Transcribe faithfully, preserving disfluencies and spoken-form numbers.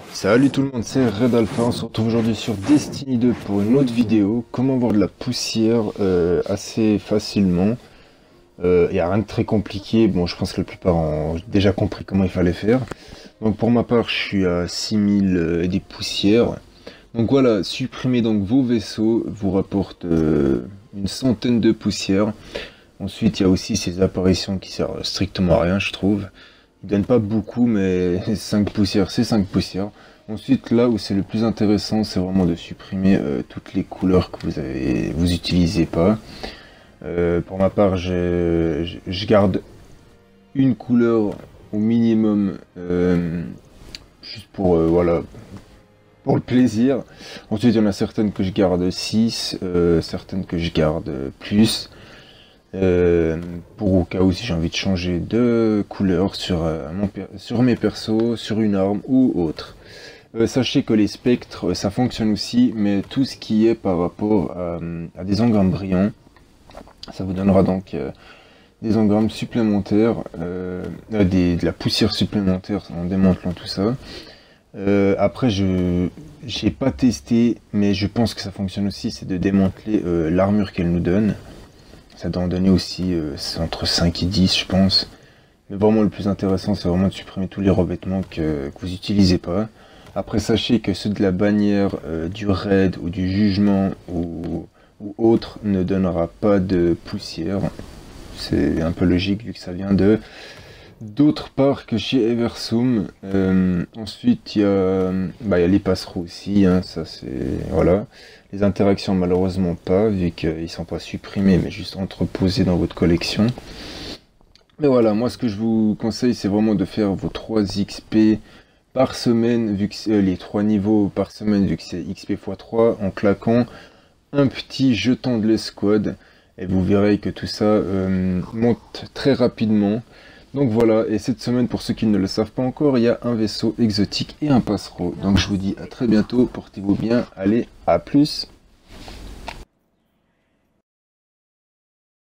Salut tout le monde, c'est Red Alpha, on se retrouve aujourd'hui sur Destiny deux pour une autre vidéo. Comment avoir de la poussière euh, assez facilement. Il euh, n'y a rien de très compliqué, bon je pense que la plupart ont déjà compris comment il fallait faire. Donc pour ma part je suis à six mille euh, et des poussières. Donc voilà, supprimer donc vos vaisseaux vous rapporte euh, une centaine de poussières. Ensuite il y a aussi ces apparitions qui servent strictement à rien je trouve. Ils donnent pas beaucoup mais cinq poussières c'est cinq poussières. Ensuite, là où c'est le plus intéressant, c'est vraiment de supprimer euh, toutes les couleurs que vous avez, vous utilisez pas. Euh, pour ma part, je, je, je garde une couleur au minimum, euh, juste pour euh, voilà, pour le plaisir. Ensuite, il y en a certaines que je garde six, euh, certaines que je garde plus. Euh, pour au cas où si j'ai envie de changer de couleur sur, euh, mon, sur mes persos, sur une arme ou autre. Euh, sachez que les spectres, ça fonctionne aussi, mais tout ce qui est par rapport à, à des engrammes brillants, ça vous donnera donc euh, des engrammes supplémentaires, euh, des, de la poussière supplémentaire en démantelant tout ça. Euh, après, je j'ai pas testé, mais je pense que ça fonctionne aussi, c'est de démanteler euh, l'armure qu'elle nous donne. Ça doit en donner aussi euh, entre cinq et dix, je pense. Mais vraiment, le plus intéressant, c'est vraiment de supprimer tous les revêtements que, que vous n'utilisez pas. Après, sachez que ceux de la bannière, euh, du raid ou du jugement ou, ou autre ne donnera pas de poussière. C'est un peu logique vu que ça vient de d'autre part que chez Eversum. Euh, ensuite, il y a, bah, y a les passereaux aussi. Hein, ça c'est voilà. Les interactions malheureusement pas vu qu'ils sont pas supprimés mais juste entreposés dans votre collection. Mais voilà, moi ce que je vous conseille c'est vraiment de faire vos trois X P par semaine, vu que c'est euh, les trois niveaux par semaine, vu que c'est X P fois trois, en claquant un petit jeton de l'escouade, et vous verrez que tout ça euh, monte très rapidement. Donc voilà, et cette semaine, pour ceux qui ne le savent pas encore, il y a un vaisseau exotique et un passereau. Donc je vous dis à très bientôt, portez-vous bien, allez, à plus!